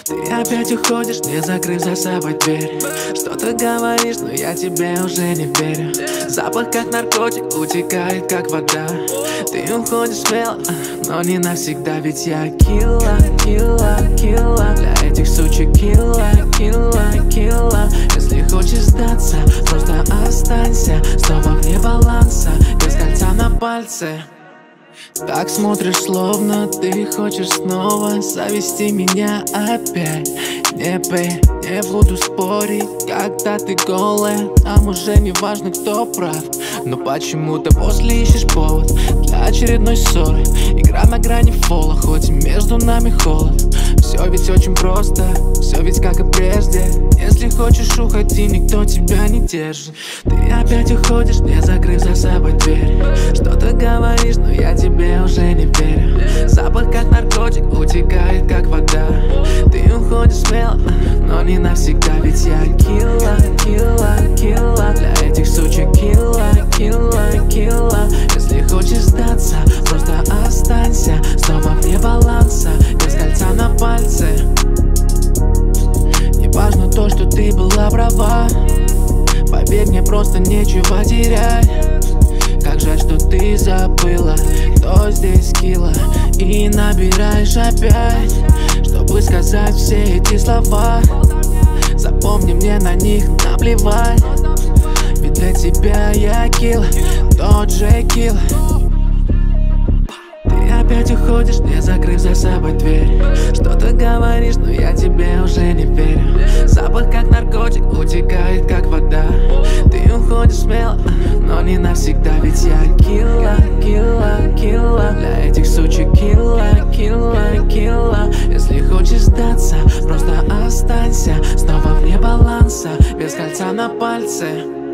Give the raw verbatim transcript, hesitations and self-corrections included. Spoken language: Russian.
Ты опять уходишь, не закрыв за собой дверь. Что-то говоришь, но я тебе уже не верю. Запах как наркотик, утекает как вода. Ты уходишь смело, но не навсегда. Ведь я килла, килла, килла. Для этих сучек килла, килла, килла. Если хочешь сдаться, просто останься. Снова вне баланса, без кольца на пальце. Так смотришь, словно ты хочешь снова завести меня опять. Не пей, не буду спорить, когда ты голая. Нам уже не важно, кто прав. Но почему-то после ищешь повод для очередной ссоры. Игра на грани фола, хоть и между нами холод. Все ведь очень просто, все ведь как и прежде. Если хочешь, уходи, никто тебя не держит. Ты опять уходишь, не закрыв за собой дверь. Что-то говоришь, но я тебе уже не верю. Запах как наркотик, утекает как вода. Ты уходишь смело, но не навсегда. Ведь я килла, килла, килла. Для этих сучек килла, килла, килла. Если хочешь сдаться, просто останься. Снова вне баланса, без кольца на пальце. Не важно то, что ты была права. Поверь, мне просто нечего терять. Как жаль, что ты забыла, кто здесь килла. И набираешь опять, чтобы сказать все эти слова. Запомни, мне на них наплевать. Ведь для тебя я килла, тот же килла. Ты опять уходишь, не закрыв за собой дверь. Что-то говоришь, но я тебе уже не верю. Запах как наркотик, утекает как вода. Ты уходишь смело, но не навсегда. Ведь я килла, килла, килла. Для этих сучек килла, килла, килла. Если хочешь сдаться, просто останься. Снова вне баланса, без кольца на пальце.